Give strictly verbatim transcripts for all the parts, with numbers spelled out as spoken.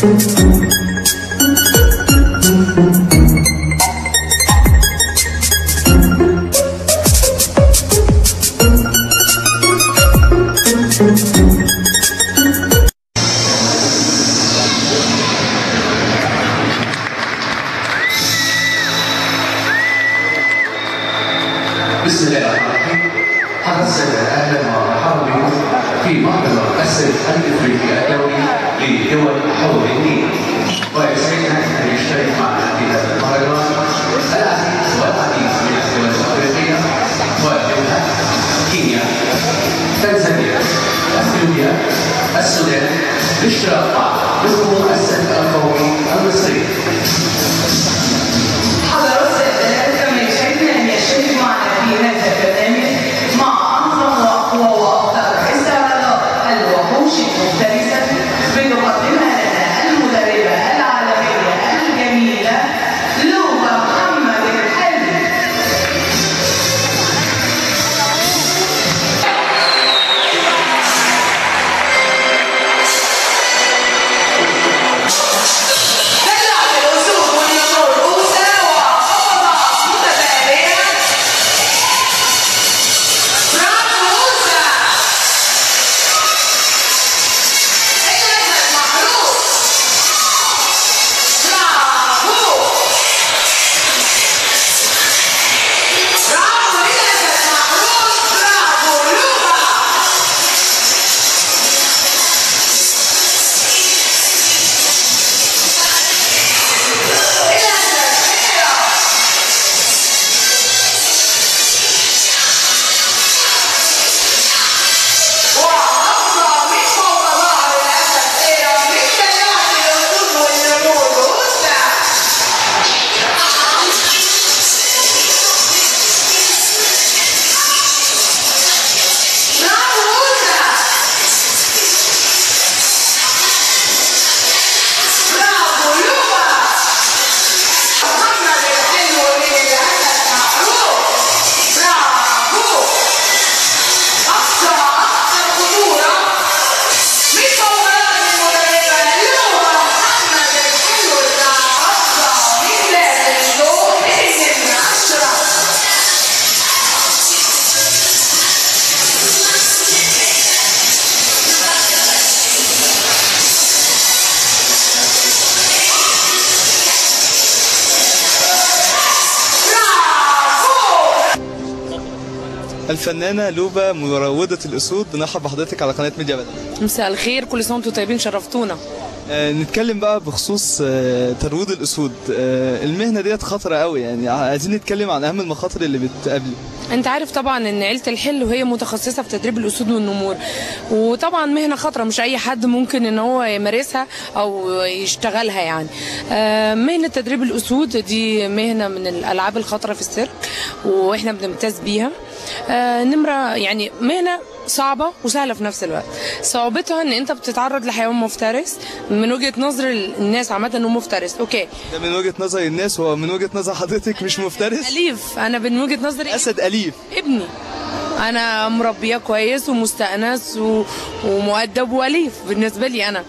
بسم الله الرحمن الرحيم. حضرة السادة اهلا ومرحبا بكم في مؤتمر السد الافريقي الدولي لدول حول النيل. ويسعدنا ان يشترك معنا في هذا المهرجان العديد والعديد من الدول الافريقيه ومنها كينيا، تنزانيا، اثيوبيا، السودان للاشتراك معنا بحضور السد القومي المصري. حضرات السادة كما يسعدنا ان يشترك معنا في هذا البرنامج مع أنظم وأقوى وأكثر استعراضات الوحوش المفترسة بتقدمها لنا المدربة العالمية الجميلة لوبا محمد الحلمي. الفنانة لوبا مروضة الأسود، بنرحب بحضرتك على قناة ميديا بدر. مساء الخير، كل سنة وانتم طيبين، شرفتونا. آه نتكلم بقى بخصوص آه ترويض الأسود. آه المهنة ديت خطرة قوي، يعني عايزين نتكلم عن أهم المخاطر اللي بتقابلي. انت عارف طبعا ان عيلة الحلو هي متخصصة في تدريب الأسود والنمور، وطبعا مهنة خطرة مش أي حد ممكن ان هو يمارسها أو يشتغلها يعني. آه مهنة تدريب الأسود دي مهنة من الألعاب الخطرة في السيرك، واحنا بنمتاز بيها. آه نمرة يعني مهنة صعبة وسهلة في نفس الوقت. صعوبتها ان انت بتتعرض لحيوان مفترس، من وجهة نظر الناس عامة انه مفترس. اوكي، ده من وجهة نظر الناس، هو من وجهة نظر حضرتك مش مفترس؟ أليف. انا من وجهة نظري أسد أليف. ابني انا مربيه كويس ومستأنس ومؤدب واليف بالنسبة لي انا.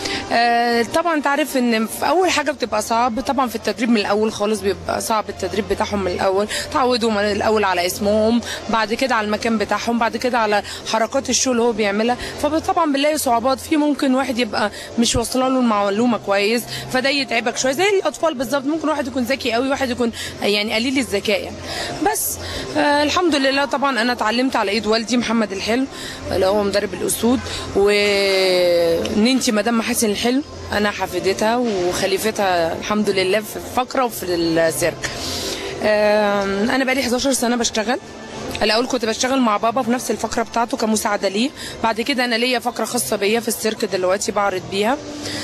آه طبعا انت عارف ان في اول حاجه بتبقى صعب طبعا في التدريب من الاول خالص، بيبقى صعب التدريب بتاعهم من الاول، تعودوا من الاول على اسمهم، بعد كده على المكان بتاعهم، بعد كده على حركات الشو اللي هو بيعملها. فطبعا بنلاقي صعوبات في، ممكن واحد يبقى مش واصله له المعلومه كويس فده يتعبك شويه، زي الاطفال بالظبط. ممكن واحد يكون ذكي قوي، واحد يكون يعني قليل الذكاء يعني. بس آه الحمد لله طبعا انا اتعلمت على ايد والدي محمد الحلو اللي هو مدرب الاسود، وننتي مدام محاسن الحلو انا حفيدتها وخليفتها الحمد لله في الفقره وفي السيرك. انا بقالي حداشر سنه بشتغل. الاول كنت بشتغل مع بابا في نفس الفقره بتاعته كمساعده ليه، بعد كده انا ليا فقره خاصه بيا في السيرك دلوقتي بعرض بيها.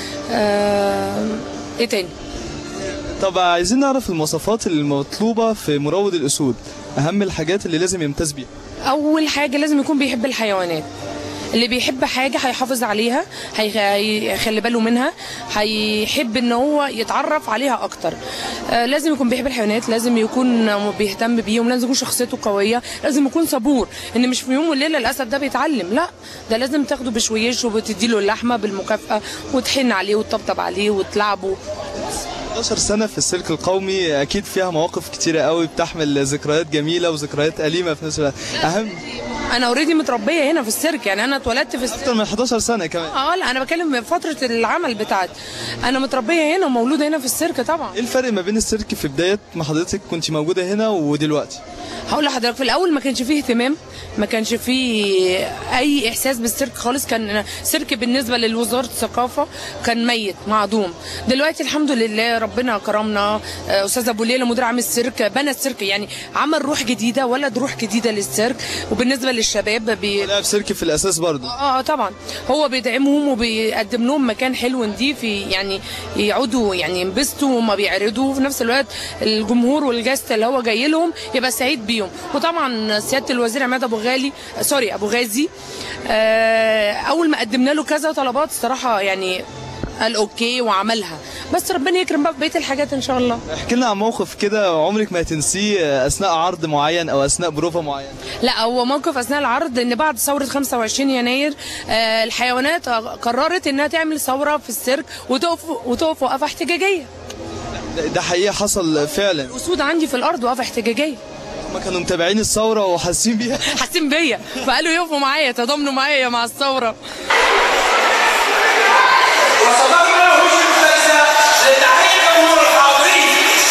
ايه تاني؟ طب عايزين نعرف المواصفات المطلوبه في مروض الاسود، اهم الحاجات اللي لازم يمتاز بيها. اول حاجه لازم يكون بيحب الحيوانات. اللي بيحب حاجه هيحافظ عليها، هيخلي باله منها، هيحب ان هو يتعرف عليها اكتر. آه لازم يكون بيحب الحيوانات، لازم يكون بيهتم بيهم، لازم يكون شخصيته قويه، لازم يكون صبور، ان مش في يوم وليله الاسد ده بيتعلم، لا ده لازم تاخده بشويش وبتدي له اللحمه بالمكافاه وتحن عليه وتطبطب عليه وتلعبه. حداشر سنة في السيرك القومي أكيد فيها مواقف كتيرة قوي بتحمل ذكريات جميلة وذكريات أليمة في نفس الوقت. أهم أنا أوريدي متربية هنا في السيرك، يعني أنا اتولدت في السيرك أكتر من حداشر سنة كمان. اه لا أنا بكلم فترة العمل بتاعتي، أنا متربية هنا ومولودة هنا في السيرك طبعا. إيه الفرق ما بين السيرك في بداية ما حضرتك كنت موجودة هنا ودلوقتي؟ هقول لحضرتك، في الاول ما كانش فيه اهتمام، ما كانش فيه اي احساس بالسيرك خالص، كان سيرك بالنسبه لوزاره الثقافه كان ميت معدوم. دلوقتي الحمد لله ربنا كرمنا، استاذ ابو ليلى مدير عام السيرك بنى السيرك، يعني عمل روح جديده، ولد روح جديده للسيرك. وبالنسبه للشباب بي... لاعب سيرك في الاساس برضه. اه طبعا هو بيدعمهم وبيقدم لهم مكان حلو نضيف، يعني يقعدوا يعني ينبسطوا وما بيعرضوا، في نفس الوقت الجمهور والجاست اللي هو جاي لهم يبقى سعيد بيهم. وطبعا سياده الوزير عماد ابو غالي سوري ابو غازي آه اول ما قدمنا له كذا طلبات الصراحه يعني قال اوكي وعملها، بس ربنا يكرم بقى في بقيه الحاجات ان شاء الله. احكي لنا عن موقف كده عمرك ما هتنسيه اثناء عرض معين او اثناء بروفه معينه. لا هو موقف اثناء العرض ان بعد ثوره خمسة وعشرين يناير آه الحيوانات قررت انها تعمل ثوره في السيرك وتقف وتقف وقفه احتجاجيه. ده حقيقي حصل فعلا. الاسود عندي في الارض وقفه احتجاجيه. هم كانوا متابعين الثوره وحاسين بيها. حاسين بيا فقالوا يقفوا معايا يتضامنوا معايا مع الثوره. وصدرنا وش المسلسل لتحقيق امور الحاضرين.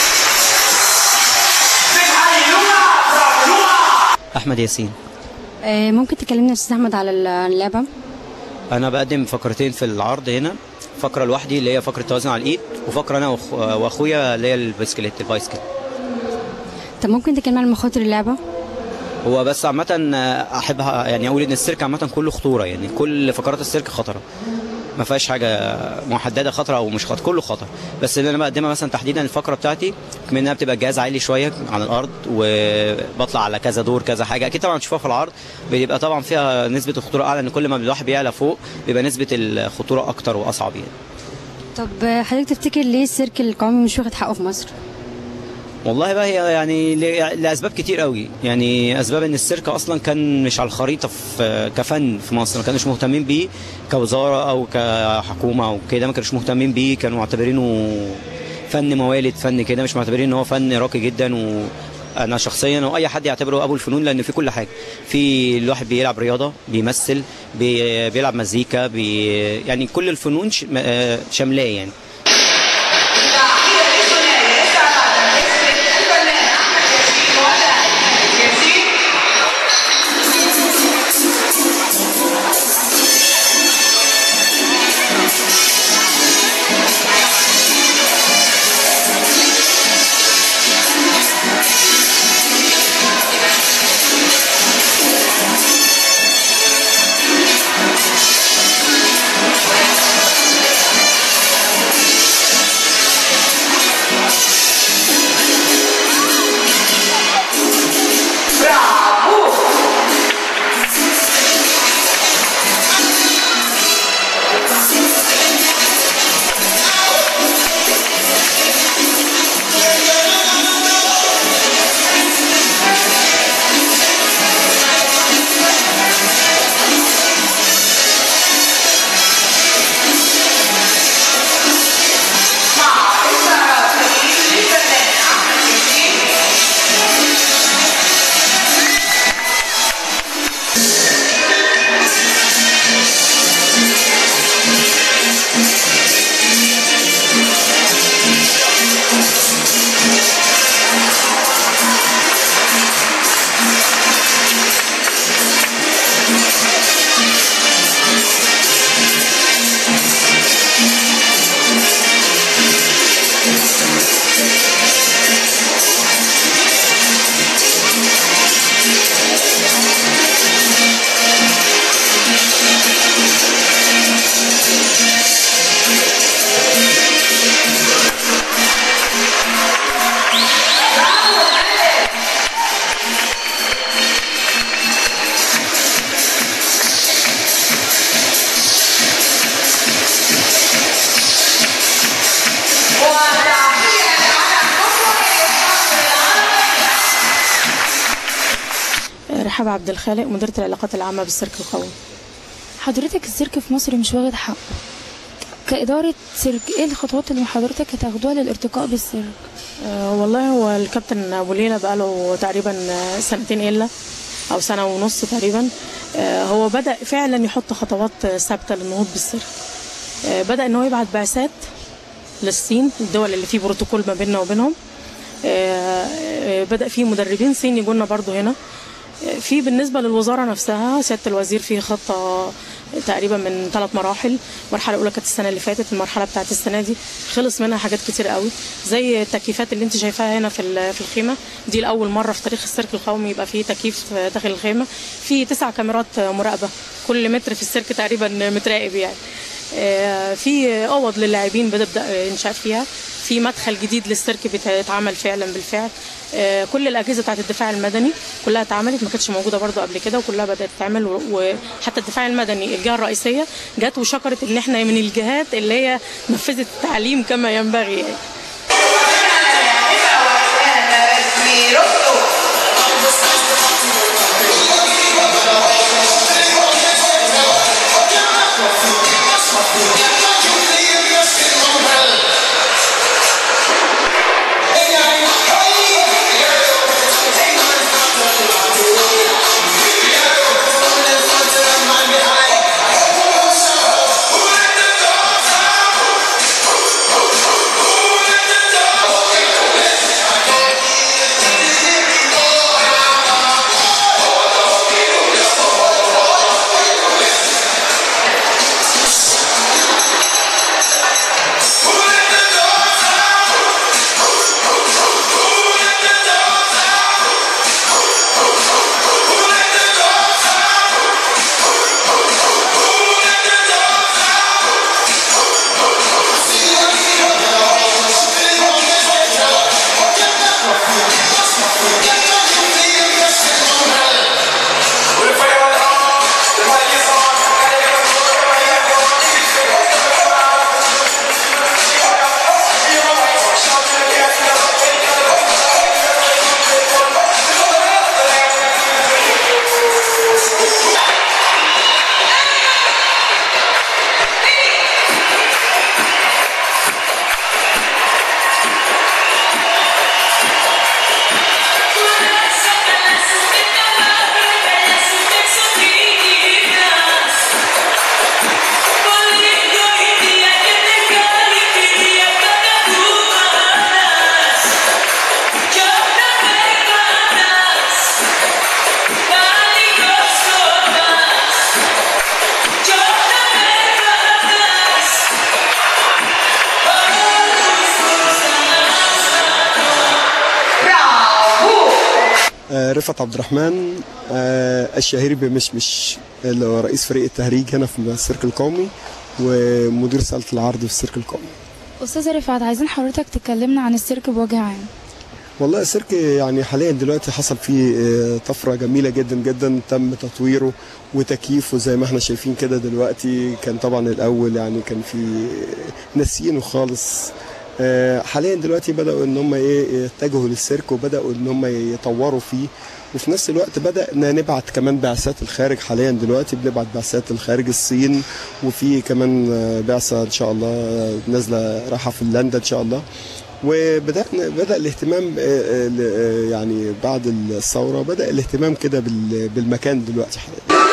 احمد ياسين. ممكن تكلمنا يا استاذ احمد على اللعبه؟ انا بقدم فقرتين في العرض هنا، فقره لوحدي اللي هي فقره توازن على الايد، وفقره انا واخويا اللي هي البسكليت البايسكل. طب ممكن تكلمنا عن مخاطر اللعبه؟ هو بس عامه احبها يعني اقول ان السيرك عامه كله خطوره، يعني كل فقرات السيرك خطره، ما فيهاش حاجه محدده خطره او مش خطر، كله خطر. بس اللي انا بقدمها مثلا تحديدا الفقره بتاعتي كمان انها بتبقى الجهاز عالي شويه عن الارض، وبطلع على كذا دور كذا حاجه، اكيد طبعا تشوفوها في العرض بيبقى طبعا فيها نسبه الخطوره اعلى، ان كل ما الواحد بيعلى فوق بيبقى نسبه الخطوره اكتر واصعب يعني. طب حضرتك تفتكر ليه السيرك القومي مش واخد حقه في مصر؟ والله بقى هي يعني لاسباب كتير قوي، يعني اسباب ان السيرك اصلا كان مش على الخريطه في كفن في مصر، ما كانوش مهتمين بيه كوزاره او كحكومه او كده، ما كانوش مهتمين بيه، كانوا معتبرينه فن موالد، فن كده، مش معتبرين ان هو فن راقي جدا. وانا شخصيا او اي حد يعتبره ابو الفنون، لان في كل حاجه، في الواحد بيلعب رياضه، بيمثل، بي بيلعب مزيكا، بي يعني كل الفنون شاملاه يعني. رحاب عبد الخالق، مديرة العلاقات العامة بالسيرك القومي. حضرتك السيرك في مصر مش واخد حقه كإدارة سيرك، ايه الخطوات اللي حضرتك هتاخدوها للارتقاء بالسيرك؟ أه والله هو الكابتن ابو ليلى بقاله تقريبا سنتين الا او سنه ونص تقريبا. أه هو بدا فعلا يحط خطوات ثابته للنهوض بالسيرك. أه بدا ان هو يبعت بعثات للصين، الدول اللي فيه بروتوكول ما بيننا وبينهم. أه بدا في مدربين صين يجوا لنا برضه هنا. في بالنسبه للوزاره نفسها سياده الوزير في خطه تقريبا من ثلاث مراحل. المرحله الاولى كانت السنه اللي فاتت، المرحله بتاعت السنه دي خلص منها حاجات كتير قوي، زي التكييفات اللي انت شايفاها هنا في في الخيمه دي. لاول مره في تاريخ السيرك القومي يبقى فيه تكييف داخل الخيمه. في تسع كاميرات مراقبه، كل متر في السيرك تقريبا متراقب يعني. في اوض للاعبين بتبدا انشاء فيها. في مدخل جديد للسيرك بيتعمل فعلا بالفعل. كل الاجهزه بتاعت الدفاع المدني كلها اتعملت، ما كانتش موجوده برضو قبل كده، وكلها بدات تتعمل. وحتى الدفاع المدني الجهه الرئيسيه جت وشكرت ان احنا من الجهات اللي هي نفذت التعليم كما ينبغي يعني. رفعت عبد الرحمن الشهير بمشمش، اللي هو رئيس فريق التهريج هنا في السيرك القومي ومدير صالة العرض في السيرك القومي. أستاذ رفعت، عايزين حضرتك تكلمنا عن السيرك بوجه عام. والله السيرك يعني حاليا دلوقتي حصل فيه طفرة جميلة جدا جدا، تم تطويره وتكييفه زي ما احنا شايفين كده دلوقتي. كان طبعا الأول يعني كان في ناسيينه خالص. حاليا دلوقتي بدأوا ان هم ايه يتجهوا للسيرك، وبدأوا ان هم يطوروا فيه، وفي نفس الوقت بدأنا نبعت كمان بعثات الخارج. حاليا دلوقتي بنبعت بعثات الخارج الصين، وفي كمان بعثة ان شاء الله نازلة رايحة فنلندا ان شاء الله. وبدأنا بدأ الاهتمام يعني بعد الثورة بدأ الاهتمام كده بالمكان دلوقتي حاليا.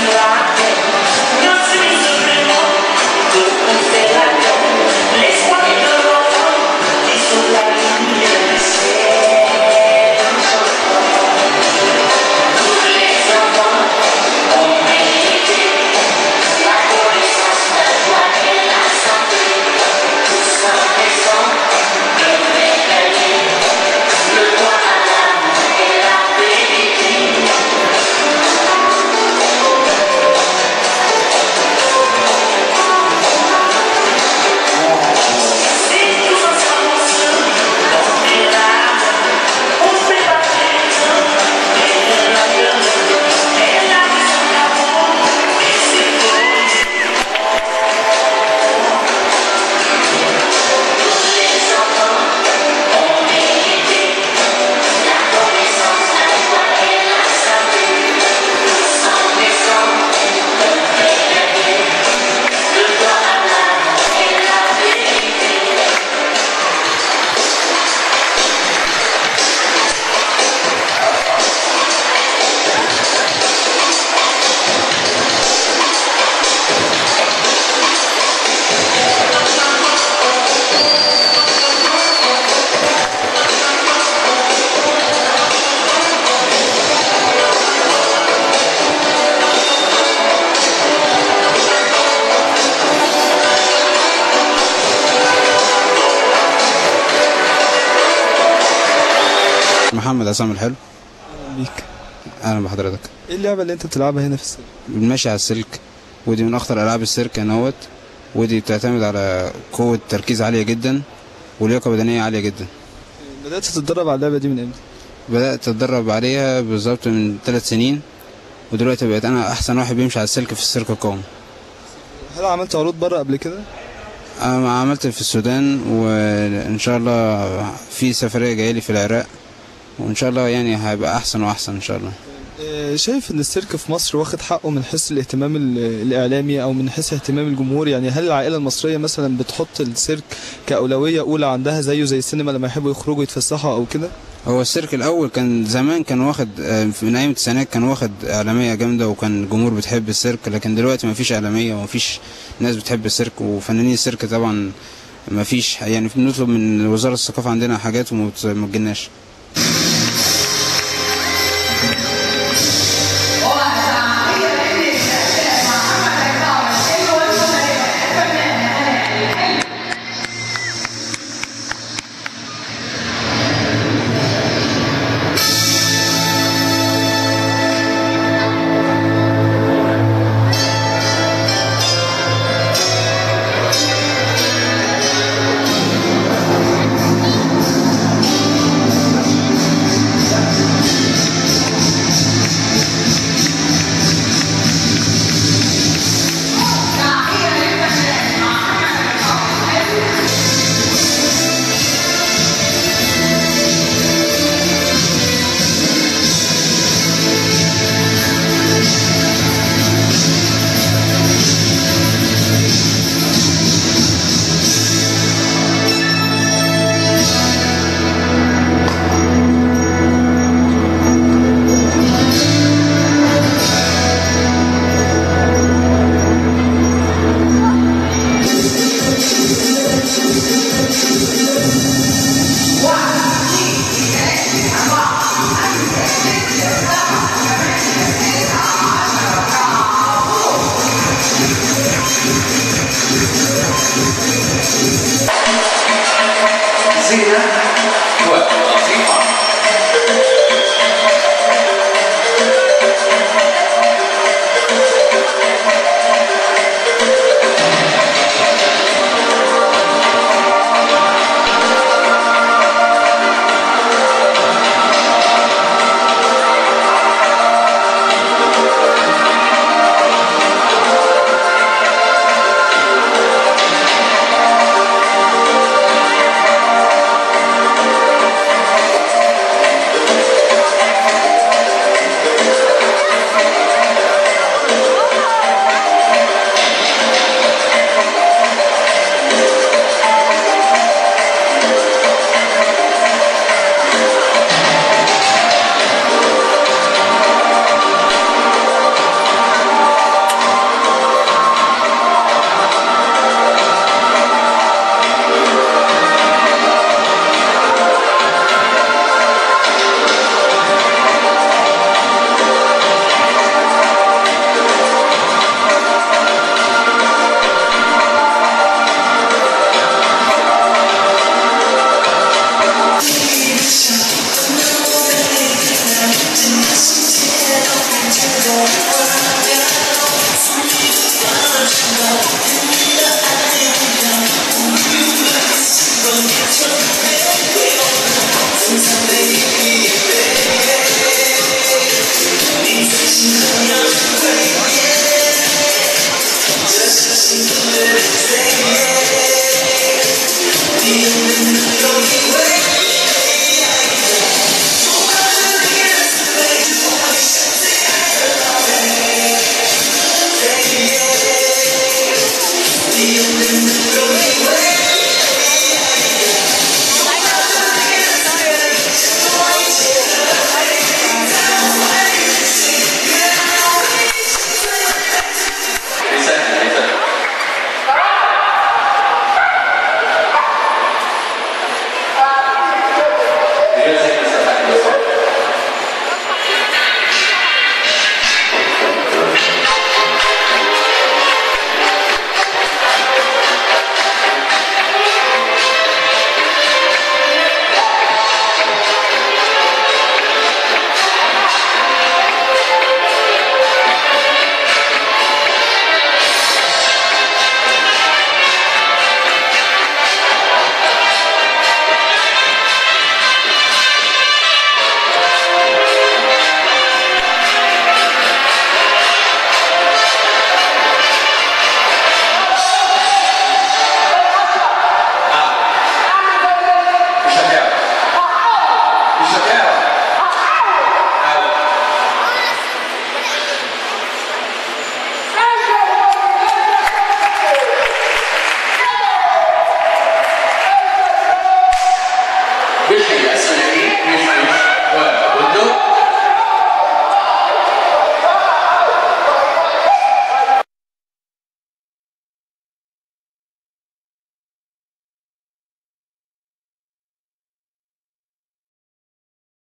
محمد عصام الحلو. بيك. اهلا بحضرتك. ايه اللعبه اللي انت بتلعبها هنا في السيرك؟ بنمشي على السلك، ودي من اخطر العاب السيرك اهوت، ودي بتعتمد على قوه تركيز عاليه جدا ولياقه بدنيه عاليه جدا. بدات تتدرب على اللعبه دي من امتى؟ بدات اتدرب عليها بالظبط من ثلاث سنين، ودلوقتي بقيت انا احسن واحد بيمشي على السلك في السيرك القومي. هل عملت عروض بره قبل كده؟ انا عملت في السودان، وان شاء الله في سفريه جايه لي في العراق، وان شاء الله يعني هيبقى احسن واحسن ان شاء الله. شايف ان السيرك في مصر واخد حقه من حيث الاهتمام الاعلامي او من حيث اهتمام الجمهور؟ يعني هل العائله المصريه مثلا بتحط السيرك كاولويه اولى عندها زيه زي السينما لما يحبوا يخرجوا يتفسحوا او كده؟ هو السيرك الاول كان زمان كان واخد من ايام التسعينات كان واخد اعلاميه جامده، وكان الجمهور بتحب السيرك، لكن دلوقتي ما فيش اعلاميه وما فيش ناس بتحب السيرك، وفنانين السيرك طبعا ما فيش، يعني بنطلب من وزاره الثقافه عندنا حاجات وما بتجيلناش.